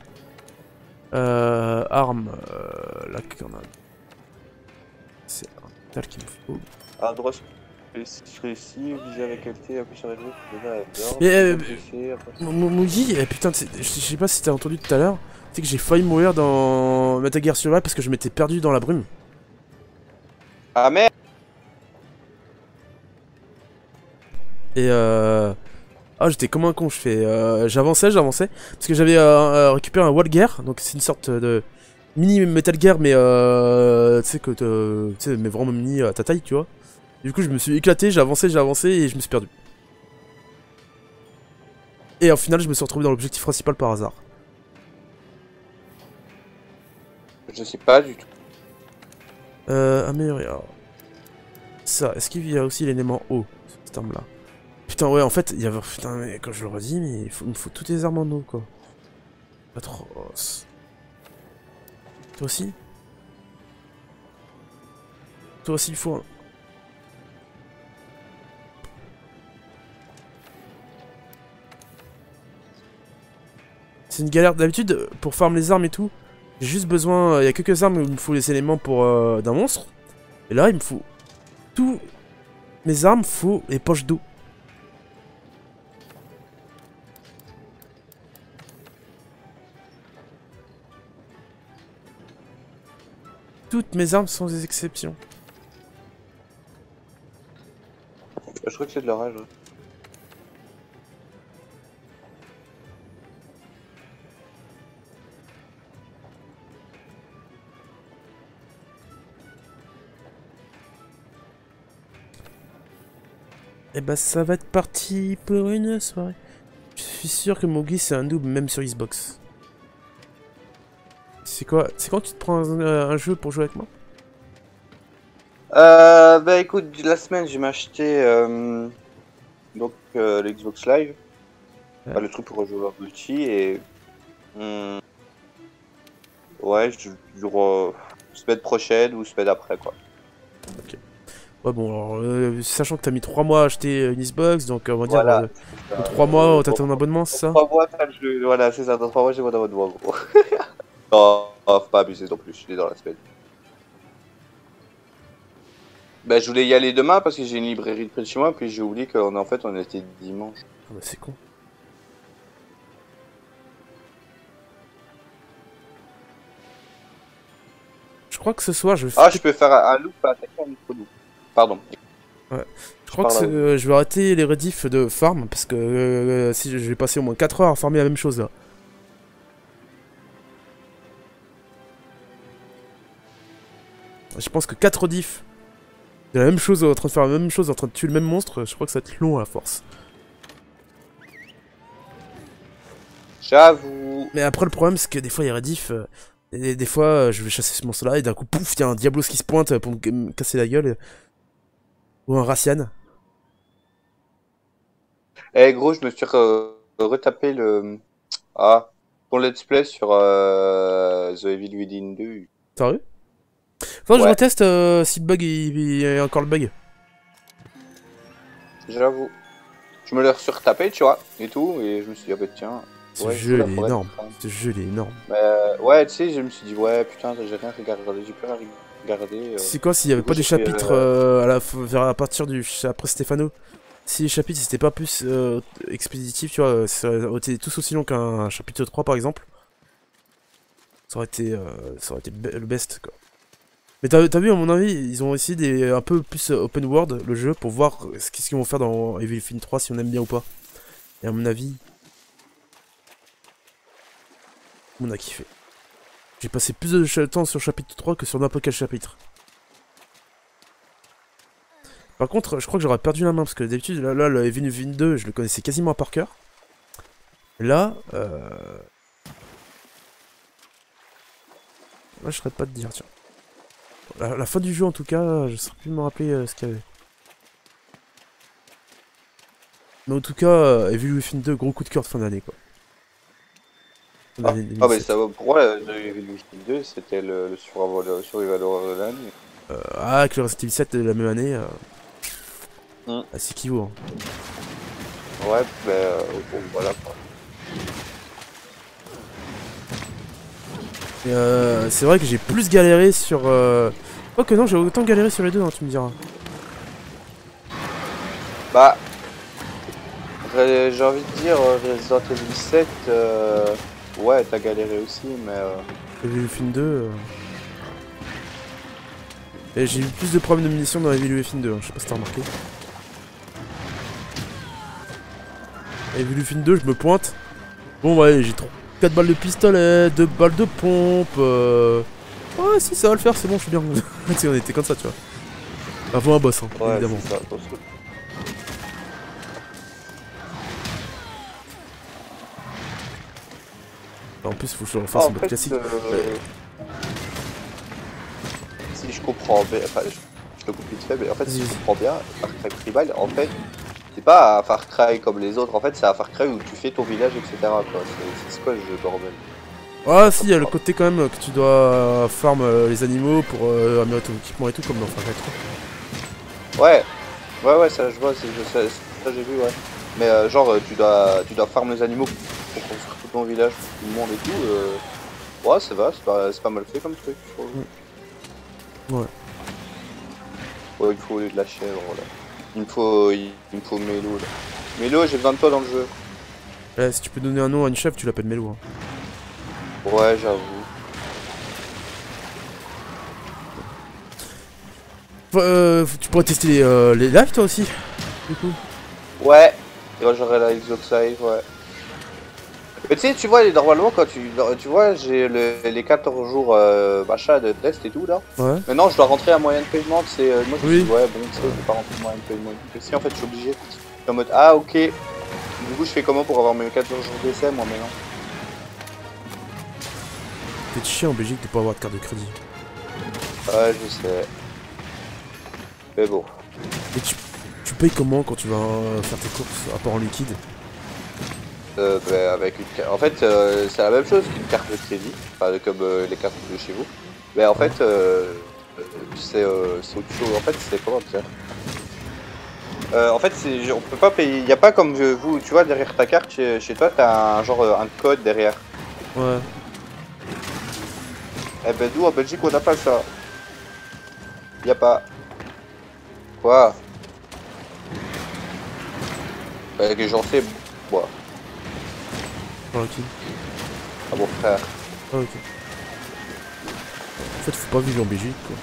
Armes. Là qu'on a... C'est un tel qu'il me faut. À droite, ici, viser avec LT, appuyer sur les deux. Mugi, putain, je sais pas si t'as entendu tout à l'heure. Tu sais que j'ai failli mourir dans Metal Gear Survive parce que je m'étais perdu dans la brume. Ah merde. Et ah, j'étais comme un con, j'avançais, parce que j'avais récupéré un Wall Gear, donc c'est une sorte de mini Metal Gear, mais tu sais que mais vraiment mini à ta taille, tu vois. Du coup, je me suis éclaté, j'ai avancé et je me suis perdu. Et au final, je me suis retrouvé dans l'objectif principal par hasard. Je sais pas du tout. Améliorer. Ça, est-ce qu'il y a aussi l'élément eau, cette arme là? Putain, ouais, en fait, il y avait. Putain, mais quand je le redis, mais il me faut toutes les armes en eau, quoi. Atroce. Toi aussi? Toi aussi, il faut un... C'est une galère. D'habitude, pour farm les armes et tout, j'ai juste besoin... Il y a quelques armes où il me faut les éléments pour d'un monstre. Et là, il me faut... Tous mes armes, faut les poches d'eau. toutes mes armes sans exception. Je crois que c'est de l'orage. Ouais. Et bah ça va être parti pour une soirée. Je suis sûr que Mogi c'est un noob même sur Xbox. C'est quoi? C'est quand tu te prends un jeu pour jouer avec moi? Bah écoute, la semaine j'ai acheté donc le Xbox Live, Ouais. le truc pour jouer à multi et ouais, je joue semaine prochaine ou semaine après quoi. Ok. Ouais bon alors sachant que t'as mis 3 mois à acheter une Xbox, donc on va dire Voilà. en 3 mois t'as ton abonnement, c'est ça? 3 mois, t'as le jeu. Voilà, c'est ça, dans 3 mois j'ai mon abonnement gros. Non, faut pas abuser non plus, je l'ai dans la semaine. Bah je voulais y aller demain parce que j'ai une librairie de près de chez moi, puis j'ai oublié qu'en fait on était dimanche. Ah bah c'est con. Je crois que ce soir je vais Ah, je peux faire un loop à attaquer un micro-loop. Pardon. Ouais. Je crois que je vais arrêter les rediffs de farm parce que si je vais passer au moins 4 heures à farmer la même chose là. Je pense que 4 rediffs de la même chose, en train de faire la même chose, en train de tuer le même monstre, je crois que ça va être long à force. J'avoue. Mais après le problème c'est que des fois il y a rediff, et des fois je vais chasser ce monstre là et d'un coup pouf, il y a un Diablos qui se pointe pour me casser la gueule. Ou un Racian. Eh gros, je me suis retapé le... Ah, ton let's play sur The Evil Within 2. Sérieux? Faut que je Ouais. reteste si le bug il y a encore le bug. J'avoue. Je me l'ai surtapé, tu vois, et tout, et je me suis dit, ah bah tiens... Ce ouais, jeu la il est forêt, énorme. quand même. Ce jeu il est énorme. Ouais, tu sais, je me suis dit, ouais, putain, j'ai rien regardé, j'ai plus rien regardé. C'est quoi s'il y avait du coup, pas des j'ai fait, chapitres à partir du après Stefano? Si les chapitres c'était pas plus expéditifs, tu vois, ça aurait été tous aussi long qu'un chapitre 3 par exemple. Ça aurait été le best quoi. Mais t'as vu à mon avis, ils ont essayé un peu plus open world le jeu pour voir qu'est-ce qu'ils vont faire dans Evil Within 3 si on aime bien ou pas. Et à mon avis, on a kiffé. J'ai passé plus de temps sur chapitre 3 que sur n'importe quel chapitre. Par contre, je crois que j'aurais perdu la main parce que d'habitude, là, le Evil Within 2, je le connaissais quasiment par cœur. Là, je serais pas de dire, tiens. La fin du jeu, en tout cas, je saurais plus me rappeler ce qu'il y avait. Mais en tout cas, Evil Within 2, gros coup de cœur de fin d'année, quoi. Ah, bah ça va, pour moi, The Evil Within 2, c'était le Survival Horror de l'année. Avec le Resident Evil 7 de la même année, c'est qui vaut. Ouais, bah, bon, voilà quoi. C'est vrai que j'ai plus galéré sur... Oh que non, j'ai autant galéré sur les deux, hein, tu me diras. Bah, j'ai envie de dire, Resident Evil 7, ouais, t'as galéré aussi, mais... Evil Within 2... Et j'ai eu plus de problèmes de munitions dans Evil Within 2, hein, je sais pas si t'as remarqué. Evil Within 2, je me pointe. Bon, ouais, j'ai 4 balles de pistolet, 2 balles de pompe. Ouais, si, ça va le faire, c'est bon, je suis bien. Tu sais, on était comme ça, tu vois. Avant un boss, hein, ouais, évidemment. Ça, En plus, faut que je le refasse en mode classique. Si je comprends bien, enfin, je te coupe vite fait, mais en fait, si je comprends bien, Far Cry Primal, en fait, c'est pas un Far Cry comme les autres, en fait, c'est un Far Cry où tu fais ton village, etc. C'est quoi le jeu, bordel? Ah, si, il y a le côté quand même que tu dois farm les animaux pour améliorer ton équipement et tout, comme dans Far Cry 3. Ouais, ça, je vois, ça j'ai vu, ouais. Mais genre, tu dois farm les animaux pour construire tout ton village, tout le monde et tout. Ouais, ça va, c'est pas mal fait comme truc, je trouve. Ouais. Ouais, il faut de la chèvre, là. Il me faut Mélo, là. Mélo, j'ai besoin de toi dans le jeu. Ouais, si tu peux donner un nom à une chef, tu l'appelles Mélo. Hein. Ouais, j'avoue. Tu pourrais tester les lives toi aussi, du coup. Ouais. Et moi j'aurais la Xbox Live, ouais. Mais tu sais, tu vois, normalement, quand tu vois, j'ai les 14 jours machin de test et tout là. Ouais. Maintenant, je dois rentrer à moyen de paiement. C'est moi je me Oui. dis, ouais, bon, tu sais, je vais pas rentrer à moyen de paiement. Et si en fait, je suis obligé. Je suis en mode, ah, ok. Du coup, je fais comment pour avoir mes 14 jours d'essai, moi maintenant? C'est chiant en Belgique de pas avoir de carte de crédit. Ouais, je sais. Mais bon. Et tu payes comment quand tu vas faire tes courses, à part en liquide? Bah, avec une carte. En fait, c'est la même chose qu'une carte de crédit, enfin, comme les cartes de chez vous. Mais en Ouais. fait, c'est autre chose. En fait, c'est comment dire? En fait, on peut pas payer. Il y a pas comme vous, tu vois, derrière ta carte chez toi, t'as un genre un code derrière. Ouais. Eh ben, nous en Belgique, on n'a pas ça. Y a pas. Quoi? Bah, que j'en sais, moi. Tranquille. Ah bon frère. Ah, ok. En fait, faut pas vivre en Belgique, quoi.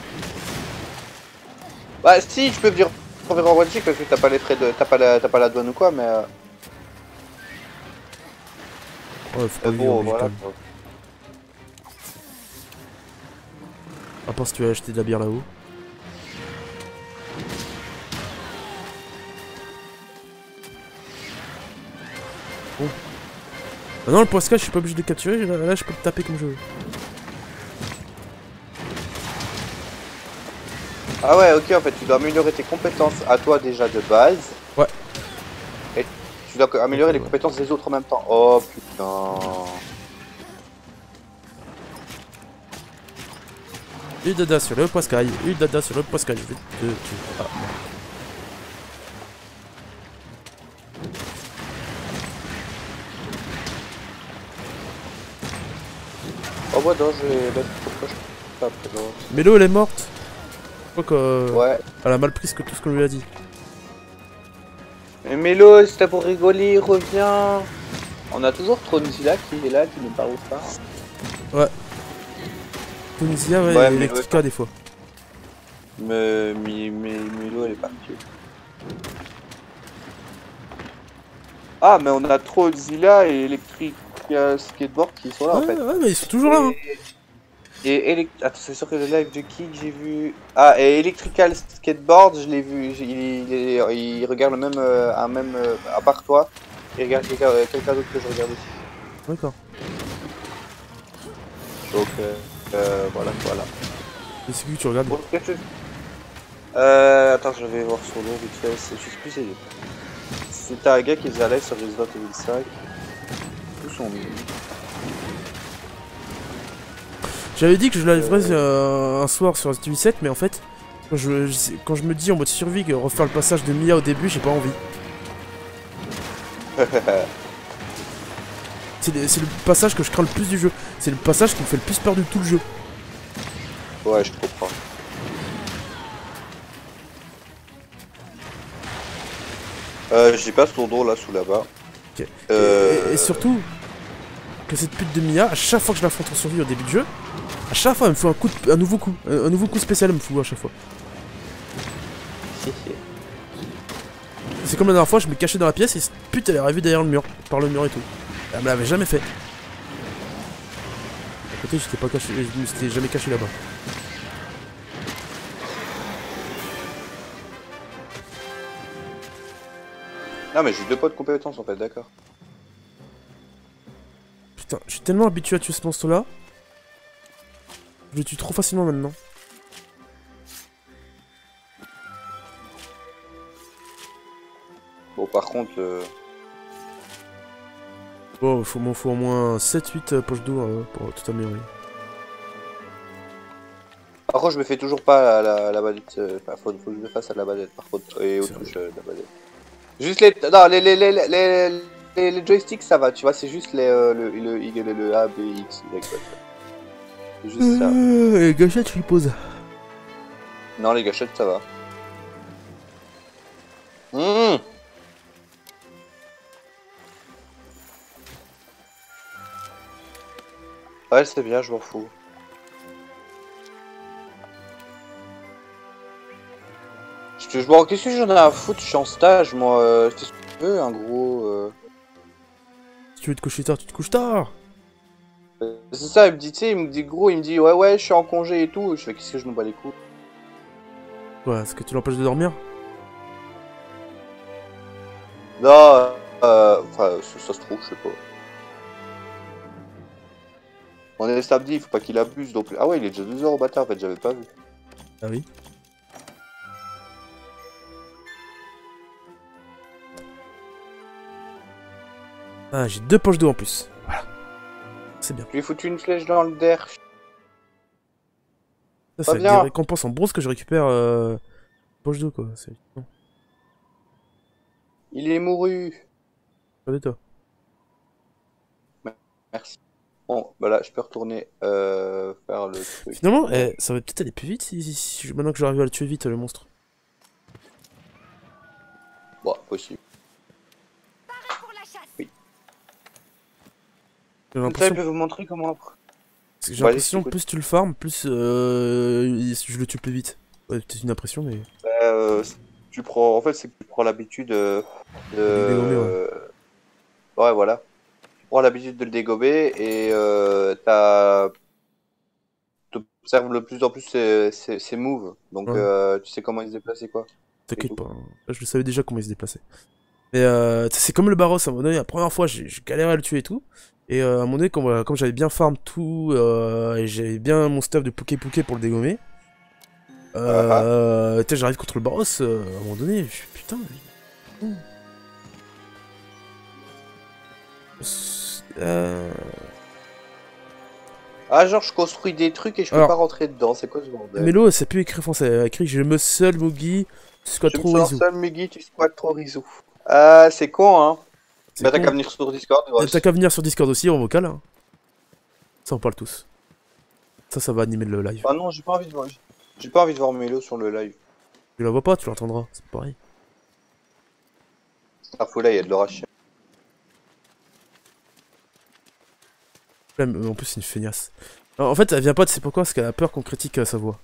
Bah si, tu peux venir en Belgique parce que t'as pas les frais de, t'as pas la douane ou quoi, mais. Ouais, faut pas vivre en Bon, Belgique, voilà. quand même. À part si tu vas acheter de la bière là-haut. Bon. Maintenant, le Posca, je suis pas obligé de le capturer, là, je peux le taper comme je veux. Ah ouais, ok, en fait, tu dois améliorer tes compétences à toi déjà de base. Ouais. Et tu dois améliorer les compétences des autres en même temps. Oh putain. Une dada sur le Posca, une dada sur le Posca, je vais te tuer. Ah, merde. Oh ouais, non, je vais mettre pourquoi je tape non. Mélo, elle est morte. Je crois Ouais. qu'elle a mal pris tout ce qu'on lui a dit. Mais Mélo, c'était pour rigoler, reviens. On a toujours Tronzilla qui est là, qui nous parle pas. Ouais. Tunisia, ouais, Ouais, et mais Electrica des fois. Mais Mélo, elle est partie. Ah, mais on a Tronzilla et Electric Skateboard qui sont là en Ouais, fait. ouais, mais ils sont toujours là, hein. Attends, c'est sûr que le live de qui que j'ai vu. Ah, et Electrical Skateboard, je l'ai vu. Il regarde le même, à part toi, il regarde quelqu'un d'autre que je regarde aussi. D'accord. Donc, voilà, voilà. Et c'est qui que tu regardes? Bon, attends, je vais voir son nom vite fait. Je sais plus c'est. C'était un gars qui faisait un live sur Resident Evil 5. Tous sont mis. J'avais dit que je liverais un soir sur Resident Evil 7, mais en fait, quand je me dis en mode survie que refaire le passage de Mia au début, j'ai pas envie. C'est le passage que je crains le plus du jeu. C'est le passage qui me fait le plus peur de tout le jeu. Ouais, je comprends. J'ai pas son nom là sous là-bas. Okay. Et surtout, que cette pute de Mia, à chaque fois que je l'affronte en survie au début du jeu, à chaque fois elle me fout un nouveau coup. Un nouveau coup spécial elle me fout à chaque fois. C'est comme la dernière fois, je me cachais dans la pièce et cette pute elle est arrivée derrière le mur, par le mur et tout. Elle me l'avait jamais fait. À côté, j'étais pas caché, je me suis jamais caché là-bas. Non, mais j'ai deux potes de compétences en fait, d'accord. Putain, je suis tellement habitué à tuer ce monstre là. Je le tue trop facilement maintenant. Bon, par contre. Bon, m'en faut au moins 7-8 poches d'eau pour tout améliorer. Par contre, je me fais toujours pas la manette. Enfin, faut que je me fasse à la manette par contre. Et aux C'est touches de la manette. Juste les. Non, les joysticks ça va, tu vois, c'est juste le A, B, X, Y. C'est juste ça. Les gâchettes, je pose. Non, les gâchettes ça va. Mmh. Ouais, c'est bien, je m'en fous. Bon, qu'est-ce que j'en ai à foutre? Je suis en stage, moi. Fais ce que tu veux, un gros. Si tu veux te coucher tard, tu te couches tard. C'est ça, il me dit, tu sais, il me dit gros, il me dit ouais, je suis en congé et tout. Je fais, qu'est-ce que je me bats les couilles? Ouais, est-ce que tu l'empêches de dormir? Non, enfin, ça se trouve, je sais pas. On est samedi, il faut pas qu'il abuse non plus. Ah ouais, il est déjà 2h au bâtard, en fait, j'avais pas vu. Ah oui. Ah, j'ai 2 poches d'eau en plus. Voilà. C'est bien. Je lui ai foutu une flèche dans le derche. Ça, c'est des récompenses en bronze que je récupère. Poche d'eau, quoi. Non. Il est mouru. Pas de toi. Merci. Bon, bah là, je peux retourner faire le truc. Finalement, ça va peut-être aller plus vite maintenant que j'arrive à le tuer vite, le monstre. Bon, possible. Oui. J'ai l'impression... Je vais vous montrer comment... J'ai l'impression que plus tu le farmes, plus je le tue plus vite. Ouais, peut-être une impression, mais... tu prends... En fait, c'est que tu prends l'habitude de... dégommer, ouais, voilà. Tu prends l'habitude de le dégommer et t'observes de plus en plus ses moves. Donc, ouais. tu sais comment il se déplace et quoi. T'inquiète pas, hein. Je le savais déjà comment il se déplaçait. Mais c'est comme le Barros, à un moment donné, la première fois, j'ai galéré à le tuer et tout. Et à un moment donné, comme j'avais bien farm tout, et j'avais bien mon stuff de Pouké pour le dégommer, j'arrive contre le Barros, à un moment donné, je suis putain. Ah, genre, je construis des trucs et je peux pas rentrer dedans, c'est quoi ce bordel? Mélo, ça peut écrire français, elle a écrit je me seul Mugi, tu squattes trop Rizou. Je me seul Mugi, tu squattes trop Rizou. Ah, c'est con, hein. Bah, t'as qu'à venir sur Discord. T'as qu'à venir sur Discord aussi, en vocal. Hein. Ça, on parle tous. Ça va animer le live. Ah non, j'ai pas envie de voir. J'ai pas envie de voir Mélo sur le live. Tu la vois pas, tu l'entendras, c'est pareil. Info là, il y a de l'orage. En plus, c'est une feignasse. Alors, en fait, elle vient pas, tu sais pourquoi? Parce qu'elle a peur qu'on critique sa voix.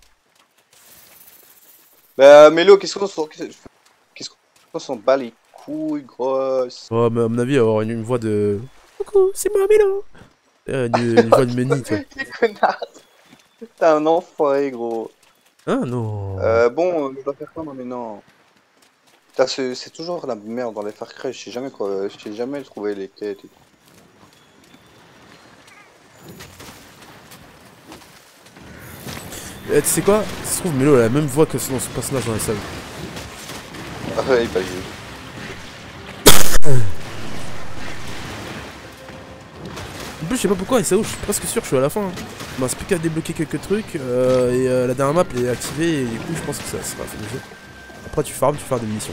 Bah, Mélo, qu'est-ce qu'on s'en bat les couilles, grosse? Oh, mais à mon avis, avoir une voix de. Coucou, c'est moi, Mélo! Une voix de Meni, tu vois. Quel connard! T'es un enfoiré, gros. Ah non. Bon, je dois faire quoi, moi, mais non. C'est toujours la merde dans les Far Cry, je sais jamais quoi. Je sais jamais trouver les quêtes et tout. Tu sais quoi? Ça se trouve, Mélo a la même voix que dans son personnage dans la salle. Ah ouais, pas eu. En plus, je sais pas pourquoi, et ça où je suis presque sûr que je suis à la fin. Hein. Il me reste plus qu'à débloquer quelques trucs, la dernière map est activée, et du coup, je pense que ça sera fait le jeu. Après, tu farmes des missions.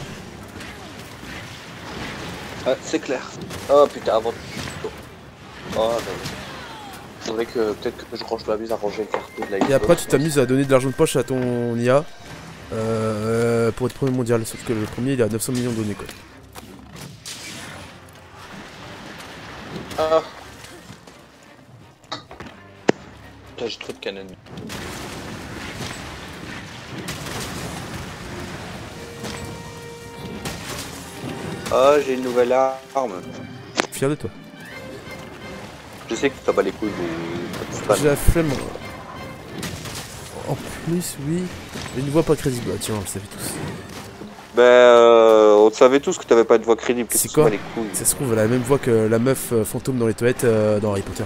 Ouais, c'est clair. Oh putain, avant. Oh, faudrait que peut-être que je range la bise à ranger le carton de la. Et après, tu t'amuses à donner de l'argent de poche à ton IA pour être premier mondial. Sauf que le premier, il a 900 millions de données, quoi. Ah. Putain, j'ai trop de canons. Oh, j'ai une nouvelle arme. Fier de toi. Je sais que t'as pas les couilles de... J'ai la flemme. En plus, oui. Une voix pas crédible. Ah, tiens, on le savait tous. On savait tous que t'avais pas de voix crédible. C'est quoi les couilles. Ça se trouve, elle a la même voix que la meuf fantôme dans les toilettes dans Harry Potter.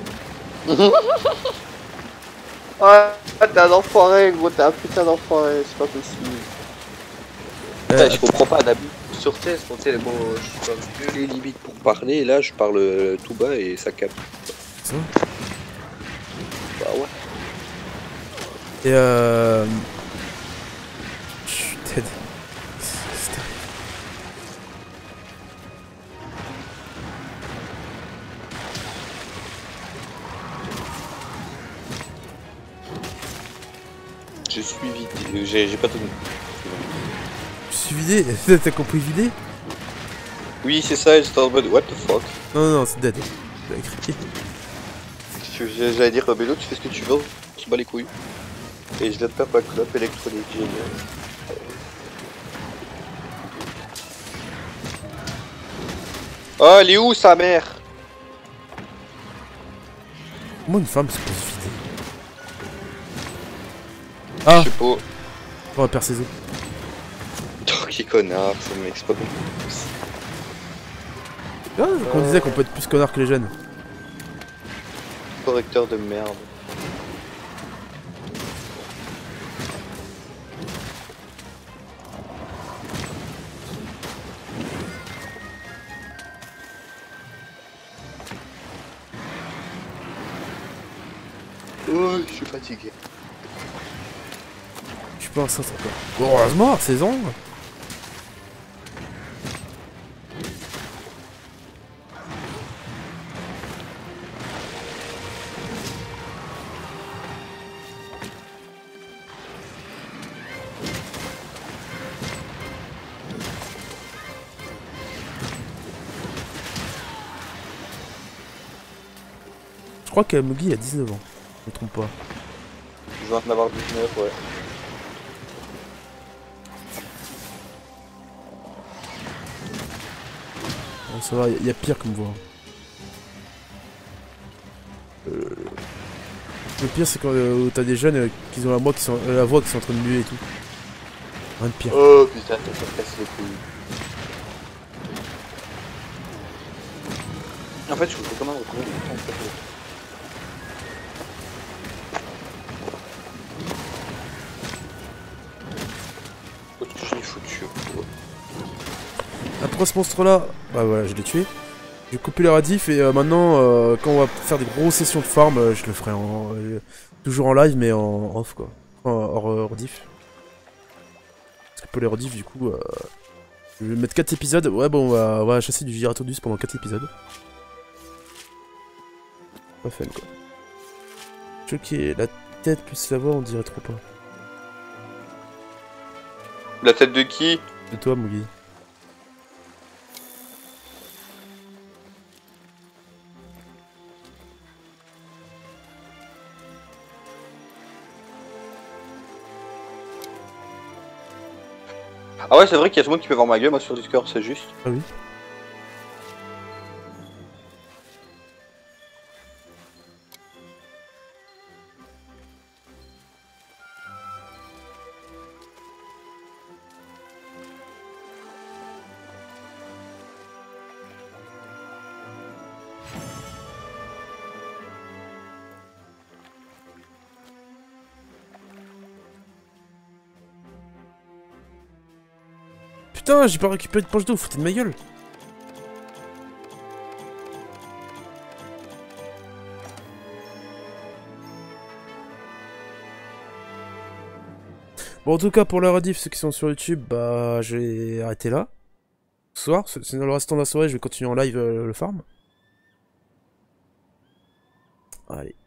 Ouais, t'es un enfoiré, gros. T'es un putain d'enfoiré. C'est pas possible. Putain, je comprends pas d'habitude. Sur TS, bon, tu sais, bon, je suis un peu les limites pour parler, et là je parle tout bas et ça capte. Ça Bah ouais. Et je suis dead. C'est terrible. Je suis vide, j'ai pas tenu. Je suis vidé. T'as compris vidé? Oui, c'est ça, j'étais en mode what the fuck. Non, c'est dead. J'avais crié. J'allais dire, Bélo, tu fais ce que tu veux, tu bats les couilles. Et je vais te faire ma clope électronique, génial. Oh, elle est où sa mère? Comment une femme se peut se vider? Ah! Je sais pas. On va perdre ses os. Oh, qui connard, ce mec, c'est pas bon. Ah, on disait qu'on peut être plus connard que les jeunes. Correcteur de merde. Oh, je suis fatigué. Je suis pas enceinte encore. Bon, heureusement, 16 ans. Je crois que Mugi a 19 ans. Je me trompe pas. Je vais en avoir 19, ouais. Bon, ça va, y a pire comme voix. Le pire, c'est quand t'as des jeunes qui ont la voix qui sont en train de muer et tout. Rien de pire. Oh putain, ça me casse les couilles. En fait, je voudrais quand même retrouver le temps de faire. Où est-ce que je l'ai foutu? Après ce monstre là, bah voilà, je l'ai tué. J'ai coupé les radifs et maintenant, quand on va faire des grosses sessions de farm, je le ferai toujours en live mais en off quoi. Hors diff. Parce que pour les rediffs, du coup, je vais mettre 4 épisodes. Ouais, bon, on va chasser du Giratonus pendant 4 épisodes. Pas fun quoi. Choqué, la tête plus la voix, on dirait trop pas. La tête de qui? De toi, Mugi. Ah ouais, c'est vrai qu'il y a tout le monde qui peut voir ma gueule, moi sur Discord, c'est juste. Ah oui. Putain, j'ai pas récupéré de poche d'eau, foutez de ma gueule. Bon, en tout cas, pour la rediff, ceux qui sont sur YouTube, bah, je vais arrêter là. Ce soir, sinon le restant de la soirée, je vais continuer en live le farm. Allez.